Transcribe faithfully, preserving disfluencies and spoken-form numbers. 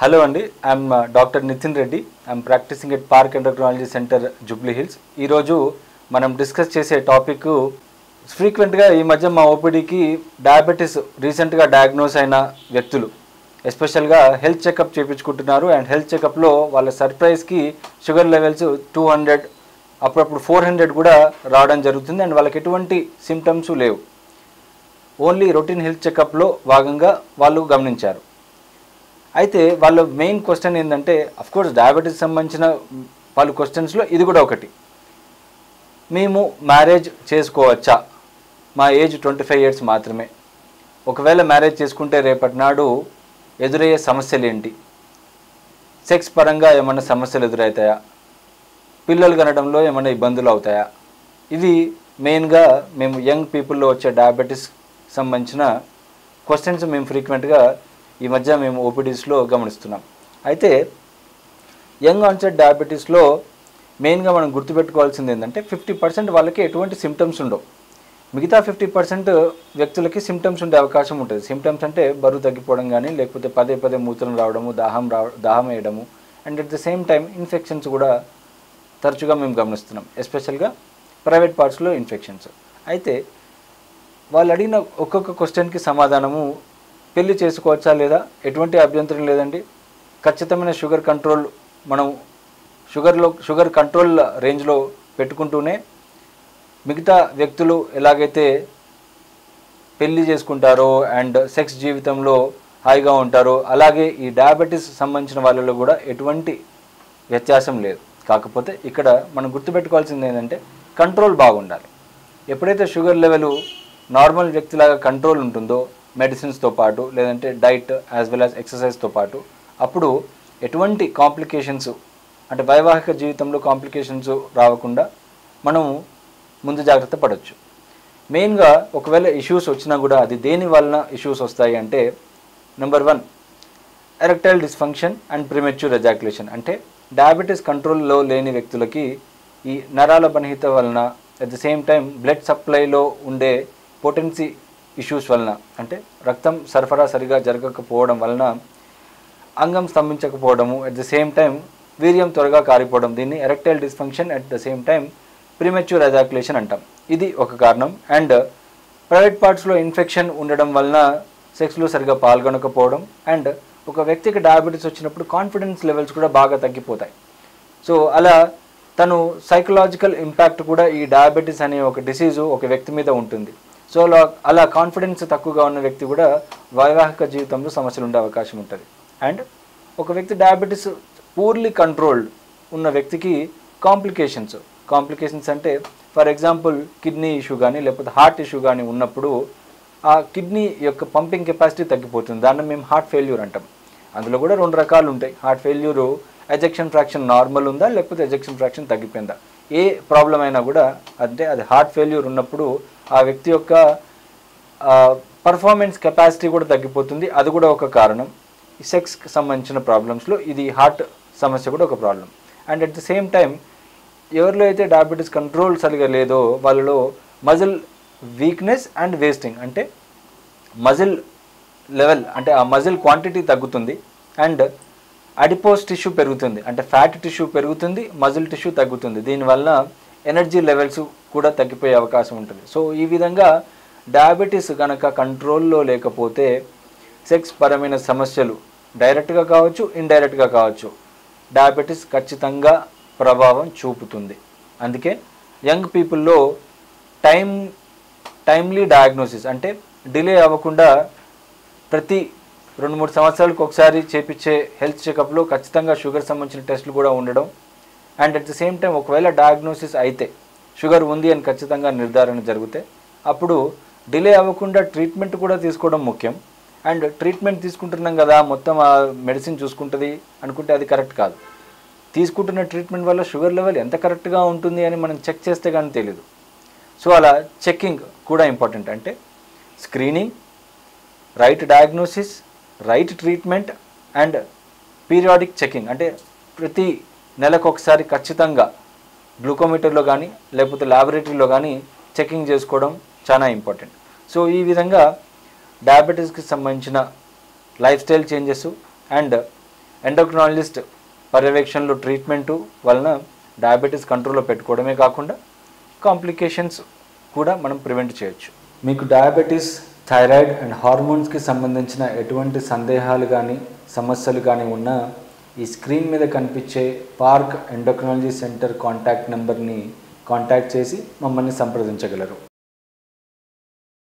Hello Andy, I am uh, Doctor NithinReddy. I am practicing at Park Endocrinology Center, Jubilee Hills. ఈ రోజు మనం discuss చేసే topic frequent గా ఈ మధ్య మా ఓపీడీకి డయాబెటిస్ రీసెంట్ గా డయాగ్నోస్ అయిన వ్యక్తులు ఎస్పెషల్ గా హెల్త్ చెకప్ చేయించుకుంటున్నారు అండ్ హెల్త్ చెకప్ లో వాళ్ళ సర్ప్రైజ్ కి షుగర్ లెవెల్స్ టూ హండ్రెడ్ అప్పుడప్పుడు ఫోర్ హండ్రెడ్ కూడా రావడం జరుగుతుంది అండ్ వాళ్ళకి ఎటువంటి సింప్టమ్స్ లేవు. ఓన్లీ రొటీన్ హెల్త్ చెకప్ లో భాగంగా వాళ్ళు గమనించారు. అయితే వాళ్ళ మెయిన్ క్వశ్చన్ ఏంటంటే అఫ్కోర్స్ డయాబెటీస్ సంబంధించిన వాళ్ళ క్వశ్చన్స్లో ఇది కూడా ఒకటి, మేము మ్యారేజ్ చేసుకోవచ్చా, మా ఏజ్ ట్వంటీ ఫైవ్ ఇయర్స్ మాత్రమే, ఒకవేళ మ్యారేజ్ చేసుకుంటే రేపటి నాడు ఎదురయ్యే సమస్యలు ఏంటి, సెక్స్ పరంగా ఏమైనా సమస్యలు ఎదురవుతాయా, పిల్లలు కనడంలో ఏమైనా ఇబ్బందులు అవుతాయా, ఇవి మెయిన్గా మేము యంగ్ పీపుల్లో వచ్చే డయాబెటీస్ సంబంధించిన క్వశ్చన్స్ మేము ఫ్రీక్వెంట్గా ఈ మధ్య మేము ఓపీడీస్లో గమనిస్తున్నాం. అయితే యంగ్ ఆన్సెట్ డయాబెటీస్లో మెయిన్గా మనం గుర్తుపెట్టుకోవాల్సింది ఏంటంటే ఫిఫ్టీ పర్సెంట్ వాళ్ళకి ఎటువంటి సిమ్టమ్స్ ఉండవు, మిగతా ఫిఫ్టీ పర్సెంట్ వ్యక్తులకి సిమ్టమ్స్ ఉండే అవకాశం ఉంటుంది. సిమ్టమ్స్ అంటే బరువు తగ్గిపోవడం కానీ, లేకపోతే పదే పదే మూత్రం రావడము, దాహం రావ దాహం వేయడము and at the same time infections కూడా తరచుగా మేము గమనిస్తున్నాం, ఎస్పెషల్గా ప్రైవేట్ పార్ట్స్లో ఇన్ఫెక్షన్స్. అయితే వాళ్ళు అడిగిన ఒక్కొక్క క్వశ్చన్కి సమాధానము పెళ్లి చేసుకోవచ్చా లేదా, ఎటువంటి అభ్యంతరం లేదండి, ఖచ్చితమైన షుగర్ కంట్రోల్ మనం షుగర్లో షుగర్ కంట్రోల్ రేంజ్లో పెట్టుకుంటూనే మిగతా వ్యక్తులు ఎలాగైతే పెళ్లి చేసుకుంటారో అండ్ సెక్స్ జీవితంలో హాయిగా ఉంటారో అలాగే ఈ డయాబెటీస్ సంబంధించిన వాళ్ళలో కూడా ఎటువంటి వ్యత్యాసం లేదు. కాకపోతే ఇక్కడ మనం గుర్తుపెట్టుకోవాల్సింది ఏంటంటే కంట్రోల్ బాగుండాలి. ఎప్పుడైతే షుగర్ లెవెల్ నార్మల్ వ్యక్తిలాగా కంట్రోల్ ఉంటుందో మెడిసిన్స్తో పాటు లేదంటే డైట్ యాజ్ వెల్ యాజ్ ఎక్సర్సైజ్తో పాటు అప్పుడు ఎటువంటి కాంప్లికేషన్స్ అంటే వైవాహిక జీవితంలో కాంప్లికేషన్స్ రాకుండా మనం ముందు జాగ్రత్త పడవచ్చు. మెయిన్గా ఒకవేళ ఇష్యూస్ వచ్చినా కూడా అది దేని వలన ఇష్యూస్ వస్తాయి అంటే number one erectile dysfunction and premature ejaculation. అంటే డయాబెటీస్ కంట్రోల్లో లేని వ్యక్తులకి ఈ నరాల బలహీనత వలన at the same time blood సప్లైలో ఉండే పొటెన్సీ ఇష్యూస్ వలన అంటే రక్తం సరఫరా సరిగా జరగకపోవడం వలన అంగం స్తంభించకపోవడము, అట్ ద సేమ్ టైం వీర్యం త్వరగా కారిపోవడం, దీన్ని erectile dysfunction at the same time premature ejaculation అంటాం. ఇది ఒక కారణం. అండ్ ప్రైవేట్ పార్ట్స్లో ఇన్ఫెక్షన్ ఉండడం వలన సెక్స్లో సరిగా పాల్గొనకపోవడం అండ్ ఒక వ్యక్తికి డయాబెటీస్ వచ్చినప్పుడు కాన్ఫిడెన్స్ లెవెల్స్ కూడా బాగా తగ్గిపోతాయి. సో అలా తను సైకలాజికల్ ఇంపాక్ట్ కూడా ఈ డయాబెటీస్ అనే ఒక డిసీజు ఒక వ్యక్తి మీద ఉంటుంది. సో అలా అలా కాన్ఫిడెన్స్ తక్కువగా ఉన్న వ్యక్తి కూడా వైవాహిక జీవితంలో సమస్యలు ఉండే అవకాశం ఉంటుంది. అండ్ ఒక వ్యక్తి డయాబెటీస్ పూర్లీ కంట్రోల్డ్ ఉన్న వ్యక్తికి కాంప్లికేషన్స్ కాంప్లికేషన్స్ అంటే ఫర్ ఎగ్జాంపుల్ కిడ్నీ ఇష్యూ కానీ లేకపోతే హార్ట్ ఇష్యూ కానీ ఉన్నప్పుడు ఆ కిడ్నీ యొక్క పంపింగ్ కెపాసిటీ తగ్గిపోతుంది, దాన్ని మేము హార్ట్ ఫెయిల్యూర్ అంటాం. అందులో కూడా రెండు రకాలు ఉంటాయి. Heart failure ejection fraction normal ఉందా లేకపోతే ఎజెక్షన్ ఫ్రాక్షన్ తగ్గిపోయిందా, ఏ ప్రాబ్లం అయినా కూడా అంటే అది హార్ట్ ఫెయిల్యూర్ ఉన్నప్పుడు ఆ వ్యక్తి యొక్క పర్ఫార్మెన్స్ కెపాసిటీ కూడా తగ్గిపోతుంది, అది కూడా ఒక కారణం. ఈ సెక్స్కి సంబంధించిన ప్రాబ్లమ్స్లో ఇది హార్ట్ సమస్య కూడా ఒక problem. And at the same time ఎవరిలో అయితే డయాబెటీస్ కంట్రోల్ సరిగా లేదో వాళ్ళలో మజిల్ వీక్నెస్ అండ్ వేస్టింగ్ అంటే మజిల్ లెవెల్ అంటే ఆ మజిల్ క్వాంటిటీ తగ్గుతుంది అండ్ అడిపోస్ టిష్యూ పెరుగుతుంది అంటే ఫ్యాట్ టిష్యూ పెరుగుతుంది, మజిల్ టిష్యూ తగ్గుతుంది, దీనివల్ల ఎనర్జీ లెవెల్స్ కూడా తగ్గిపోయే అవకాశం ఉంటుంది. సో ఈ విధంగా డయాబెటీస్ కనుక కంట్రోల్లో లేకపోతే సెక్స్ పరమైన సమస్యలు డైరెక్ట్గా కావచ్చు ఇండైరెక్ట్గా కావచ్చు డయాబెటీస్ ఖచ్చితంగా ప్రభావం చూపుతుంది. అందుకే యంగ్ పీపుల్లో టైం టైమ్లీ డయాగ్నోసిస్ అంటే డిలే అవ్వకుండా ప్రతి రెండు మూడు సంవత్సరాలకు ఒకసారి చేపించే హెల్త్ చెకప్లో ఖచ్చితంగా షుగర్ సంబంధించిన టెస్టులు కూడా ఉండడం and at the same time ఒకవేళ డయాగ్నోసిస్ అయితే షుగర్ ఉంది అని ఖచ్చితంగా నిర్ధారణ జరిగితే అప్పుడు డిలే అవ్వకుండా ట్రీట్మెంట్ కూడా తీసుకోవడం ముఖ్యం. అండ్ ట్రీట్మెంట్ తీసుకుంటున్నాం కదా మొత్తం ఆ మెడిసిన్ చూసుకుంటుంది అనుకుంటే అది కరెక్ట్ కాదు. తీసుకుంటున్న ట్రీట్మెంట్ వల్ల షుగర్ లెవెల్ ఎంత కరెక్ట్గా ఉంటుంది అని మనం చెక్ చేస్తే కానీ తెలియదు. సో అలా చెక్కింగ్ కూడా ఇంపార్టెంట్. అంటే screening, right diagnosis, right treatment and periodic checking అంటే ప్రతి నెలకు ఒకసారి ఖచ్చితంగా గ్లూకోమీటర్లో కానీ లేకపోతే ల్యాబొరేటరీలో కానీ చెకింగ్ చేసుకోవడం చాలా ఇంపార్టెంట్. సో ఈ విధంగా డయాబెటీస్కి సంబంధించిన life style changes and endocrinologist పర్యవేక్షణలో ట్రీట్మెంటు వలన డయాబెటీస్ కంట్రోల్లో పెట్టుకోవడమే కాకుండా కాంప్లికేషన్స్ కూడా మనం ప్రివెంట్ చేయొచ్చు. మీకు డయాబెటీస్, థైరాయిడ్ అండ్ హార్మోన్స్కి సంబంధించిన ఎటువంటి సందేహాలు కానీ సమస్యలు కానీ ఉన్నా ఈ స్క్రీన్ మీద కనిపించే పార్క్ ఎండోక్రినాలజీ సెంటర్ కాంటాక్ట్ నెంబర్ని కాంటాక్ట్ చేసి మమ్మల్ని సంప్రదించగలరు.